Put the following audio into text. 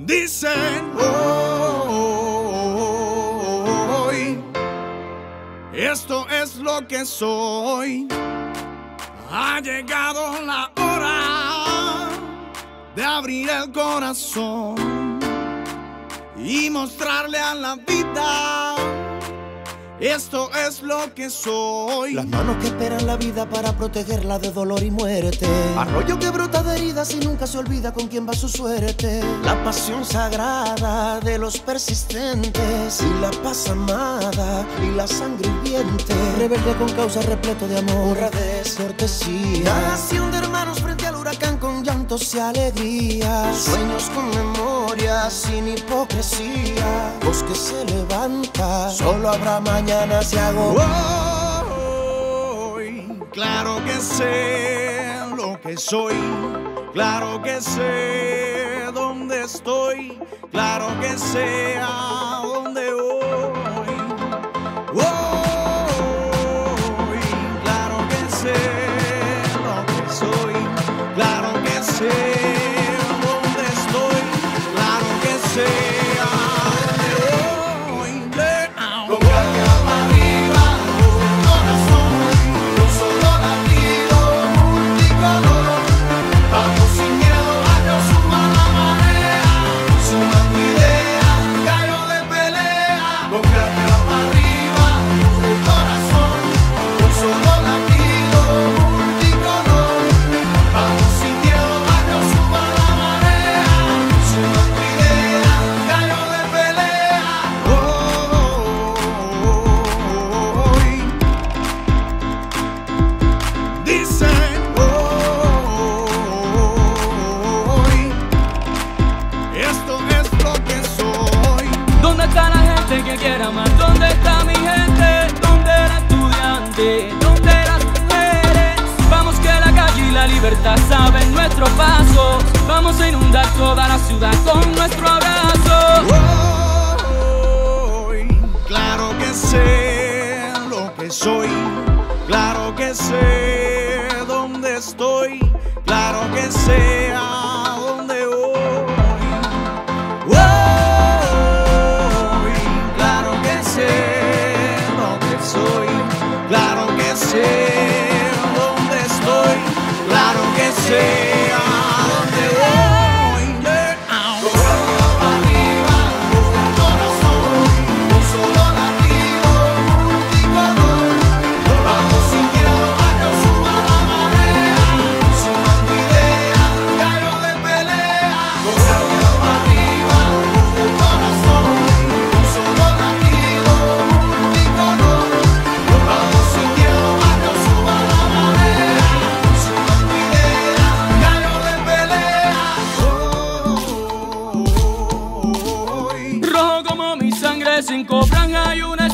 Dicen hoy, esto es lo que soy. Ha llegado la hora de abrir el corazón y mostrarle a la vida. Esto es lo que soy. Las manos que esperan la vida para protegerla de dolor y muerte. Arroyo que brota de heridas y nunca se olvida con quién va su suerte. La pasión sagrada de los persistentes y la paz amada y la sangre hirviente. Rebelde con causa repleto de amor, honradez, cortesía. Nación de hermanos frente al huracán con llantos y alegrías. Sueños con memoria sin hipocresía. Voz que se levanta, solo habrá mañana. Se hago hoy. Claro que sé lo que soy, claro que sé dónde estoy, claro que sé a dónde voy. Hoy, claro que sé lo que soy, claro que sé dónde estoy, claro que sé. Que quiera más, ¿dónde está mi gente? ¿Dónde era estudiante? ¿Dónde las mujeres? Vamos que la calle y la libertad saben nuestro paso. Vamos a inundar toda la ciudad con nuestro abrazo. Hoy, claro que sé lo que soy, claro que sé dónde estoy, claro que sé a dónde voy. Claro que sé dónde estoy, claro que sé a dónde voy. Arriba, corazón, un solo latido, multicolor. Vamos sin miedo a que suba la marea, sumando ideas, gallo de pelea. Arriba, corazón, un solo latido, multicolor. Rojo como mi sangre, 5 franjas y una